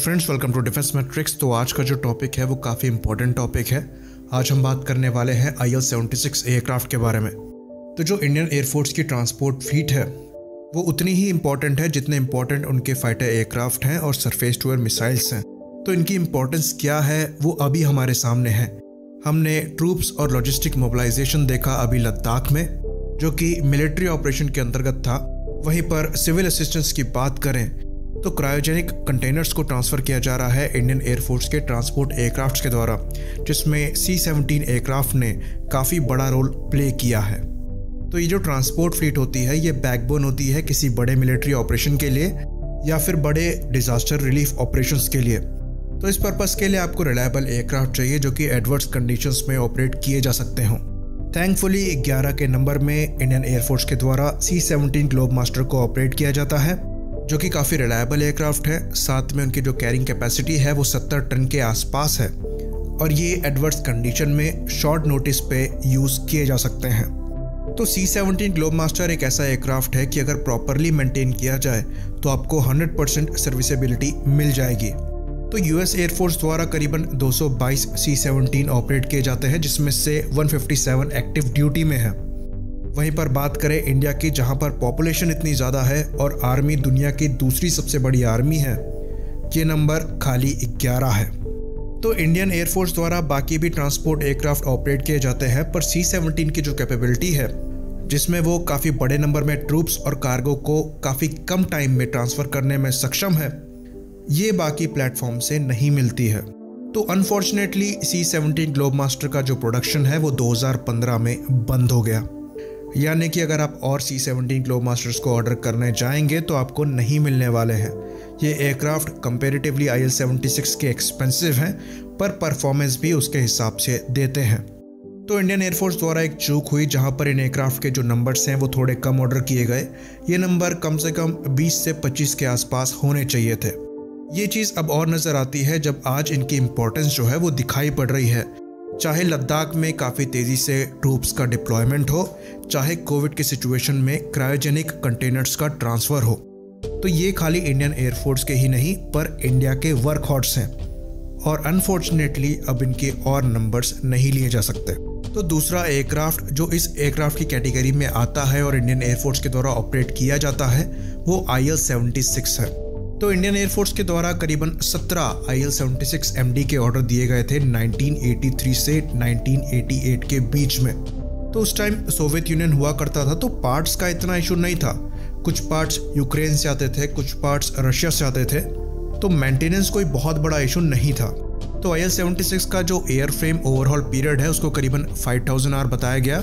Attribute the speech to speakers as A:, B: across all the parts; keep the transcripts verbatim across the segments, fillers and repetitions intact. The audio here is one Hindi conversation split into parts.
A: Friends, welcome to Defence Matrix. तो आज का जो टॉपिक है वो काफ़ी इंपॉर्टेंट टॉपिक है। आज हम बात करने वाले हैं I L seventy six aircraft के बारे में। तो जो इंडियन एयरफोर्स की ट्रांसपोर्ट फ्लीट है वो उतनी ही इंपॉर्टेंट है जितने इंपॉर्टेंट उनके फाइटर एयरक्राफ्ट हैं और सरफेस टू एयर मिसाइल्स हैं। तो इनकी इंपॉर्टेंस क्या है वो अभी हमारे सामने है। हमने ट्रूप्स और लॉजिस्टिक मोबिलाइजेशन देखा अभी लद्दाख में, जो कि मिलिट्री ऑपरेशन के अंतर्गत था। वहीं पर सिविल असिस्टेंस की बात करें तो क्रायोजेनिक कंटेनर्स को ट्रांसफ़र किया जा रहा है इंडियन एयरफोर्स के ट्रांसपोर्ट एयरक्राफ्ट के द्वारा, जिसमें सी सेवनटीन एयरक्राफ्ट ने काफ़ी बड़ा रोल प्ले किया है। तो ये जो ट्रांसपोर्ट फ्लीट होती है ये बैकबोन होती है किसी बड़े मिलिट्री ऑपरेशन के लिए या फिर बड़े डिजास्टर रिलीफ ऑपरेशंस के लिए। तो इस पर्पज़ के लिए आपको रिलायबल एयरक्राफ्ट चाहिए जो कि एडवर्स कंडीशंस में ऑपरेट किए जा सकते हों। थैंकफुली ग्यारह के नंबर में इंडियन एयरफोर्स के द्वारा सी सेवनटीन ग्लोब मास्टर को ऑपरेट किया जाता है, जो कि काफ़ी रिलायबल एयरक्राफ्ट है। साथ में उनकी जो कैरिंग कैपेसिटी है वो सत्तर टन के आसपास है और ये एडवर्स कंडीशन में शॉर्ट नोटिस पे यूज़ किए जा सकते हैं। तो सी सेवनटीन ग्लोब मास्टर एक ऐसा एयरक्राफ्ट है कि अगर प्रॉपरली मेंटेन किया जाए तो आपको हंड्रेड परसेंट सर्विसेबिलिटी मिल जाएगी। तो यूएस एयरफोर्स द्वारा करीबन दो सौ बाईस सी सेवनटीन ऑपरेट किए जाते हैं, जिसमें से एक सौ सत्तावन एक्टिव ड्यूटी में है। वहीं पर बात करें इंडिया की, जहां पर पॉपुलेशन इतनी ज़्यादा है और आर्मी दुनिया की दूसरी सबसे बड़ी आर्मी है, ये नंबर खाली ग्यारह है। तो इंडियन एयरफोर्स द्वारा बाकी भी ट्रांसपोर्ट एयरक्राफ्ट ऑपरेट किए जाते हैं, पर सी सेवनटीन की जो कैपेबिलिटी है जिसमें वो काफ़ी बड़े नंबर में ट्रूप्स और कार्गो को काफ़ी कम टाइम में ट्रांसफ़र करने में सक्षम है, ये बाकी प्लेटफॉर्म से नहीं मिलती है। तो unfortunately C seventeen Globemaster का जो प्रोडक्शन है वो दो हज़ार पंद्रह में बंद हो गया। यानी कि अगर आप और सी सेवनटीन ग्लोब मास्टर्स को ऑर्डर करने जाएंगे तो आपको नहीं मिलने वाले हैं। ये aircraft comparatively I L seventy six के एक्सपेंसिव हैं, पर परफॉर्मेंस भी उसके हिसाब से देते हैं। तो इंडियन एयरफोर्स द्वारा एक चूक हुई जहां पर इन एयरक्राफ्ट के जो नंबर्स हैं वो थोड़े कम ऑर्डर किए गए। ये नंबर कम से कम बीस से पच्चीस के आसपास होने चाहिए थे। ये चीज़ अब और नज़र आती है जब आज इनकी इम्पोर्टेंस जो है वो दिखाई पड़ रही है। चाहे लद्दाख में काफ़ी तेज़ी से ट्रूप्स का डिप्लॉयमेंट हो, चाहे कोविड की सिचुएशन में क्रायोजेनिक कंटेनर्स का ट्रांसफ़र हो। तो ये खाली इंडियन एयरफोर्स के ही नहीं पर इंडिया के वर्क हॉर्स हैं और अनफॉर्चुनेटली अब इनके और नंबर्स नहीं लिए जा सकते। तो दूसरा एयरक्राफ्ट जो इस एयरक्राफ्ट की कैटेगरी में आता है और इंडियन एयरफोर्स के द्वारा ऑपरेट किया जाता है वो आई एल सेवेंटी सिक्स है। तो इंडियन एयरफोर्स के द्वारा करीबन सत्रह I L seventy six M D के ऑर्डर दिए गए थे नाइनटीन एटी थ्री से नाइनटीन एटी एट के बीच में। तो उस टाइम सोवियत यूनियन हुआ करता था, तो पार्ट्स का इतना इशू नहीं था। कुछ पार्ट्स यूक्रेन से आते थे, कुछ पार्ट्स रशिया से आते थे, तो मेंटेनेंस कोई बहुत बड़ा इशू नहीं था। तो आई एल सेवेंटी सिक्स का जो एयर फ्रेम ओवरहॉल पीरियड है उसको करीबन फाइव थाउजेंड आवर बताया गया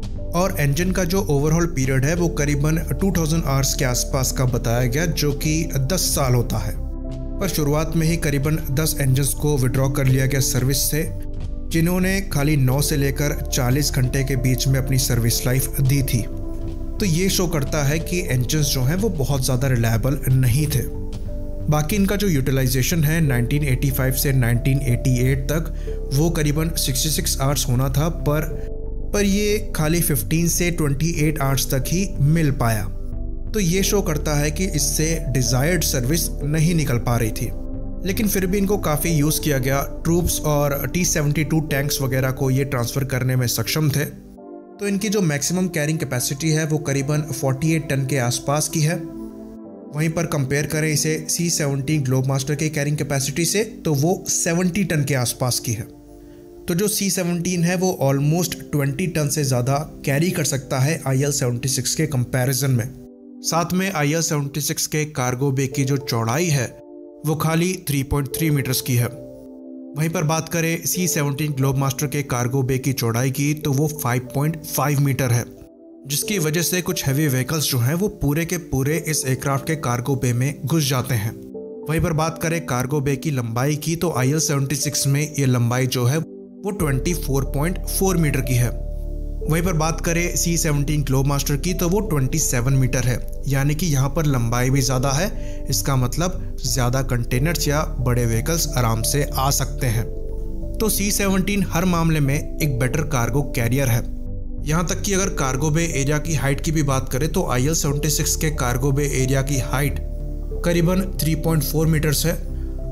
A: और इंजन का जो ओवरऑल पीरियड है वो करीबन टू थाउजेंड आवर्स के आसपास का बताया गया, जो कि दस साल होता है। पर शुरुआत में ही करीबन दस इंजन्स को विड्रॉ कर लिया गया सर्विस से, जिन्होंने खाली नौ से लेकर चालीस घंटे के बीच में अपनी सर्विस लाइफ दी थी। तो ये शो करता है कि इंजन्स जो हैं वो बहुत ज़्यादा रिलायबल नहीं थे। बाकी इनका जो यूटिलाइजेशन है नाइनटीन एटी फाइव से नाइनटीन एटी एट तक वो करीबन छियासठ आवर्स होना था, पर पर ये खाली पंद्रह से अट्ठाईस आवर्स तक ही मिल पाया। तो ये शो करता है कि इससे डिज़ायर्ड सर्विस नहीं निकल पा रही थी, लेकिन फिर भी इनको काफ़ी यूज़ किया गया। ट्रूप्स और टी सेवेंटी टू टैंक्स वगैरह को ये ट्रांसफ़र करने में सक्षम थे। तो इनकी जो मैक्सिमम कैरिंग कैपेसिटी है वो करीबन अड़तालीस टन के आसपास की है। वहीं पर कंपेयर करें इसे सी सेवनटीन ग्लोब मास्टर के कैरिंग कैपेसिटी से तो वो सत्तर टन के आसपास की है। तो जो सी सेवनटीन है वो ऑलमोस्ट बीस टन से ज़्यादा कैरी कर सकता है आई एल सेवेंटी सिक्स के कंपैरिजन में। साथ में आई एल सेवेंटी सिक्स के कार्गो बे की जो चौड़ाई है वो खाली तीन पॉइंट तीन मीटर्स की है। वहीं पर बात करें सी सेवनटीन ग्लोब मास्टर के कार्गो बे की चौड़ाई की तो वो पाँच पॉइंट पाँच मीटर है, जिसकी वजह से कुछ हैवी व्हीकल्स जो हैं वो पूरे के पूरे इस एयरक्राफ्ट के कार्गो बे में घुस जाते हैं। वहीं पर बात करें कार्गो बे की लंबाई की तो आई एल सेवेंटी सिक्स में ये लंबाई जो है वो चौबीस पॉइंट चार मीटर की है। वहीं पर बात करें सी सेवनटीन ग्लोब मास्टर की तो वो सत्ताईस मीटर है, यानी कि यहाँ पर लंबाई भी ज़्यादा है। इसका मतलब ज़्यादा कंटेनर्स या बड़े व्हीकल्स आराम से आ सकते हैं। तो सी सेवनटीन हर मामले में एक बेटर कार्गो कैरियर है। यहाँ तक कि अगर कार्गो बे एरिया की हाइट की भी बात करें तो आई एल सेवेंटी सिक्स के कार्गो बे एरिया की हाइट करीबन तीन पॉइंट चार मीटर्स है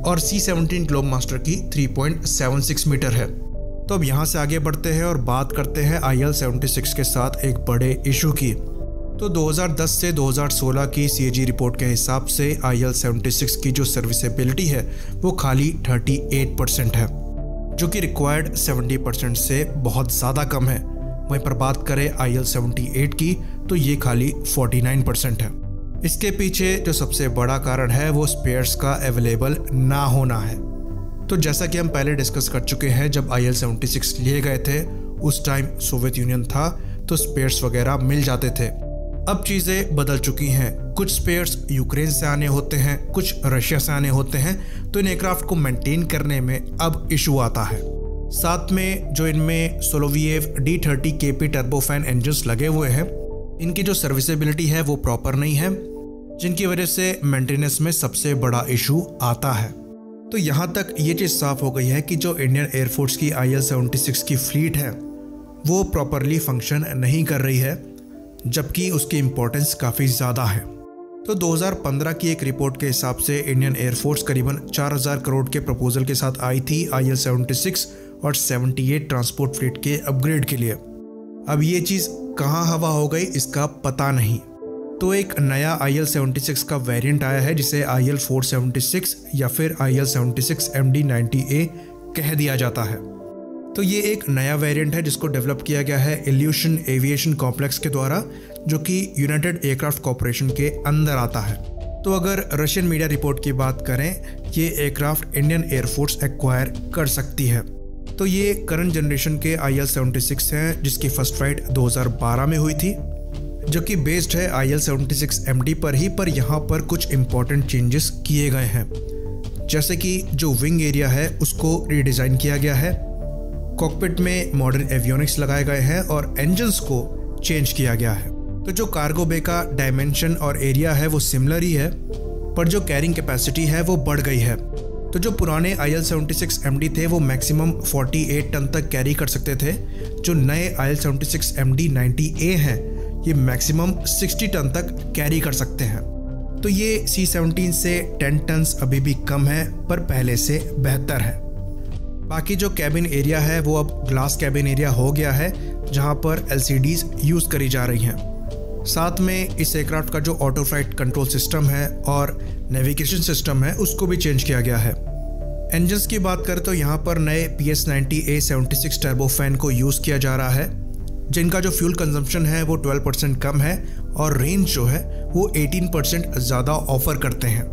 A: और सी सेवनटीन ग्लोबमास्टर की three point seven six metre है। तो अब यहाँ से आगे बढ़ते हैं और बात करते हैं आई एल सेवेंटी सिक्स के साथ एक बड़े इशू की। तो दो हज़ार दस से दो हज़ार सोलह की सी ए जी रिपोर्ट के हिसाब से आई एल सेवेंटी सिक्स की जो सर्विसेबिलिटी है वो खाली अड़तीस परसेंट है, जो कि रिक्वायर्ड सत्तर परसेंट से बहुत ज़्यादा कम है। वहीं पर बात करें आई एल सेवेंटी एट की तो ये खाली उनचास परसेंट है। इसके पीछे जो सबसे बड़ा कारण है वो स्पेयर्स का अवेलेबल ना होना है। तो जैसा कि हम पहले डिस्कस कर चुके हैं, जब आई एल सेवेंटी सिक्स लिए गए थे उस टाइम सोवियत यूनियन था तो स्पेयर्स वगैरह मिल जाते थे। अब चीज़ें बदल चुकी हैं, कुछ स्पेयर्स यूक्रेन से आने होते हैं, कुछ रशिया से आने होते हैं, तो इन एयरक्राफ्ट को मेंटेन करने में अब इशू आता है। साथ में जो इनमें Soloviev D thirty K P turbofan engines लगे हुए हैं, इनकी जो सर्विसेबिलिटी है वो प्रॉपर नहीं है, जिनकी वजह से मेंटेनेंस में सबसे बड़ा इशू आता है। तो यहाँ तक ये चीज़ साफ हो गई है कि जो इंडियन एयरफोर्स की आई एल सेवेंटी सिक्स की फ्लीट है वो प्रॉपरली फंक्शन नहीं कर रही है, जबकि उसकी इम्पोर्टेंस काफ़ी ज़्यादा है। तो दो हज़ार पंद्रह की एक रिपोर्ट के हिसाब से इंडियन एयरफोर्स करीबन चार हज़ार करोड़ के प्रपोजल के साथ आई थी आई एल सेवेंटी सिक्स और अठहत्तर ट्रांसपोर्ट फ्लीट के अपग्रेड के लिए। अब ये चीज़ कहाँ हवा हो गई इसका पता नहीं। तो एक नया आई एल सेवेंटी सिक्स का वेरिएंट आया है जिसे I L four seventy six या फिर I L seventy six M D ninety A कह दिया जाता है। तो ये एक नया वेरिएंट है जिसको डेवलप किया गया है इल्यूशन एविएशन कॉम्प्लेक्स के द्वारा, जो कि यूनाइटेड एयरक्राफ्ट कॉर्पोरेशन के अंदर आता है। तो अगर रशियन मीडिया रिपोर्ट की बात करें, ये एयरक्राफ्ट इंडियन एयरफोर्स एक्वायर कर सकती है। तो ये करंट जनरेशन के आई एल सेवेंटी सिक्स हैं जिसकी फर्स्ट फ्लाइट दो हज़ार बारह में हुई थी, जो कि बेस्ड है I L seventy six M D पर ही, पर यहाँ पर कुछ इंपॉर्टेंट चेंजेस किए गए हैं। जैसे कि जो विंग एरिया है उसको रीडिज़ाइन किया गया है, कॉकपिट में मॉडर्न एवियोनिक्स लगाए गए हैं और इंजन्स को चेंज किया गया है। तो जो कार्गो बे का डायमेंशन और एरिया है वो सिमिलर ही है, पर जो कैरिंग कैपेसिटी है वो बढ़ गई है। तो जो पुराने I L seventy six M D थे वो मैक्सिमम अड़तालीस टन तक कैरी कर सकते थे। जो नए I L seventy six M D ninety A हैं ये मैक्सिमम साठ टन तक कैरी कर सकते हैं। तो ये सी सेवनटीन से टेन टन्स अभी भी कम है, पर पहले से बेहतर है। बाकी जो कैबिन एरिया है वो अब ग्लास कैबिन एरिया हो गया है, जहां पर एल सी डीज़ यूज़ करी जा रही हैं। साथ में इस एयरक्राफ्ट का जो ऑटो फ्लाइट कंट्रोल सिस्टम है और नेविगेशन सिस्टम है उसको भी चेंज किया गया है। इंजन्स की बात करें तो यहाँ पर नए P S ninety A seventy six turbofan को यूज़ किया जा रहा है, जिनका जो फ्यूल कंजम्पशन है वो ट्वेल्व परसेंट कम है और रेंज जो है वो अठारह परसेंट ज़्यादा ऑफर करते हैं।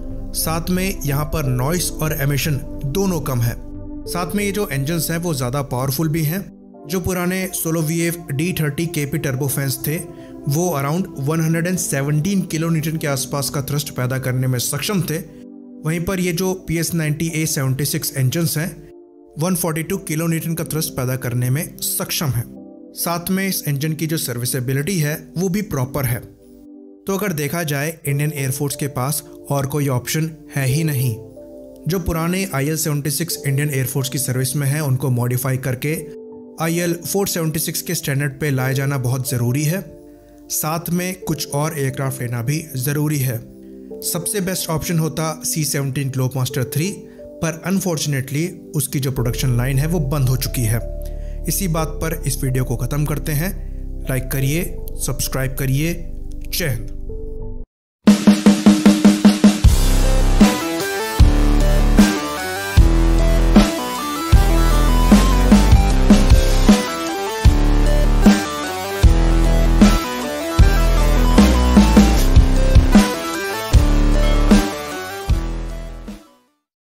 A: साथ में यहाँ पर नॉइस और एमिशन दोनों कम है। साथ में ये जो इंजन्स हैं वो ज़्यादा पावरफुल भी हैं। जो पुराने Soloviev D thirty K P turbofans थे वो अराउंड एक सौ सत्रह किलो न्यूटन के आसपास का थ्रस्ट पैदा करने में सक्षम थे। वहीं पर ये जो P S ninety A seventy six engines हैं एक सौ बयालीस किलो न्यूटन का थ्रस्ट पैदा करने में सक्षम है। साथ में इस इंजन की जो सर्विसेबिलिटी है वो भी प्रॉपर है। तो अगर देखा जाए इंडियन एयरफोर्स के पास और कोई ऑप्शन है ही नहीं। जो पुराने I L seventy six Indian Air Force की सर्विस में है उनको मॉडिफाई करके I L four seventy six के स्टैंडर्ड पे लाया जाना बहुत ज़रूरी है। साथ में कुछ और एयरक्राफ्ट लेना भी ज़रूरी है। सबसे बेस्ट ऑप्शन होता सी सेवनटीन ग्लोबमास्टर थ्री, पर अनफॉर्चुनेटली उसकी जो प्रोडक्शन लाइन है वो बंद हो चुकी है। इसी बात पर इस वीडियो को ख़त्म करते हैं। लाइक करिए, सब्सक्राइब करिए। जय हिंद।